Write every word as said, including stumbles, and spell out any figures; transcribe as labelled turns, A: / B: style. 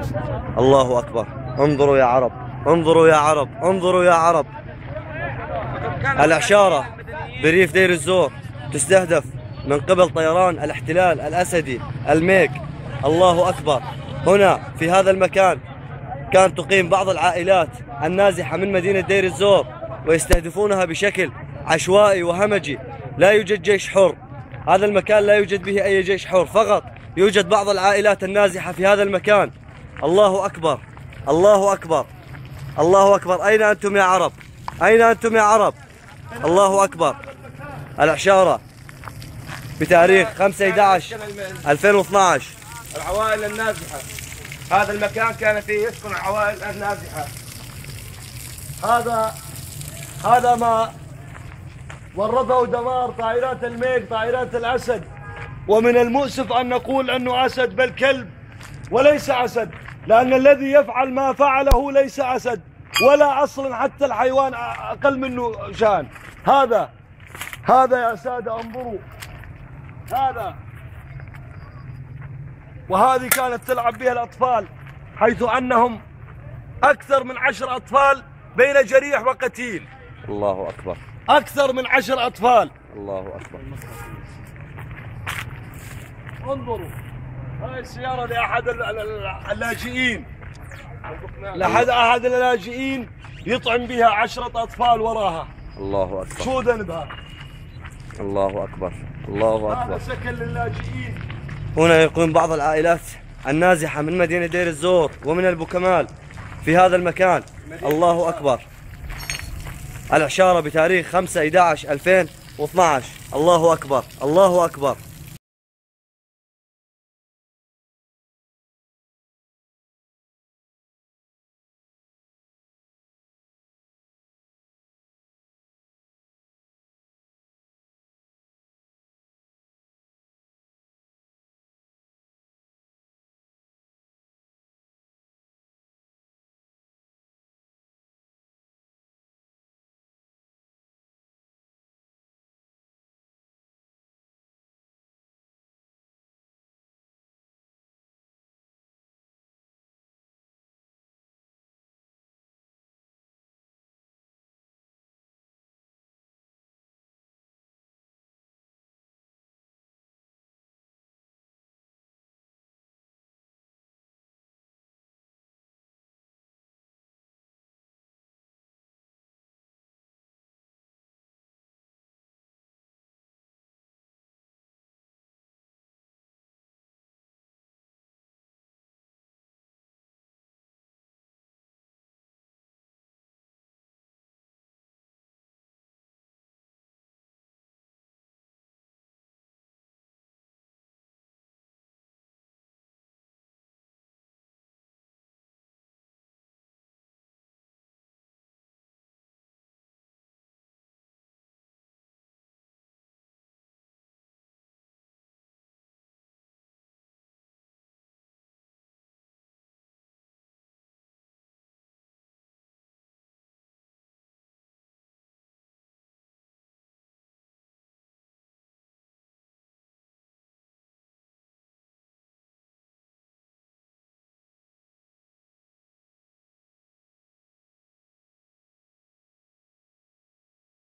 A: الله أكبر. انظروا يا عرب، انظروا يا عرب، انظروا يا عرب. العشارة بريف دير الزور تستهدف من قبل طيران الاحتلال الأسدي الميك. الله أكبر. هنا في هذا المكان كان تقيم بعض العائلات النازحة من مدينة دير الزور، ويستهدفونها بشكل عشوائي وهمجي. لا يوجد جيش حر، هذا المكان لا يوجد به أي جيش حر، فقط يوجد بعض العائلات النازحة في هذا المكان. الله أكبر، الله أكبر، الله أكبر. أين أنتم يا عرب؟ أين أنتم يا عرب؟ الله أكبر. العشارة بتاريخ خمسة أحد عشر ألفين واثنعش.
B: العوائل النازحة، هذا المكان كان فيه يسكن العوائل النازحة. هذا هذا ما ورثه دمار طائرات الميك، طائرات الأسد. ومن المؤسف أن نقول أنه أسد، بل كلب وليس أسد، لأن الذي يفعل ما فعله ليس أسد ولا أصلا حتى الحيوان أقل منه شان. هذا هذا يا سادة انظروا، هذا. وهذه كانت تلعب بها الأطفال، حيث أنهم أكثر من عشر أطفال بين جريح وقتيل.
A: الله أكبر.
B: أكثر من عشر أطفال.
A: الله أكبر.
B: انظروا، هاي السيارة لأحد اللاجئين، لأحد أحد اللاجئين يطعم بها عشرة أطفال وراها.
A: الله أكبر.
B: شو ذنبها؟
A: الله أكبر، الله أكبر.
B: هذا سكن للاجئين.
A: هنا يقوم بعض العائلات النازحة من مدينة دير الزور ومن البوكمال في هذا المكان. الله أكبر. العشارة بتاريخ خمسة أحد عشر ألفين واثنعش. الله أكبر، الله أكبر.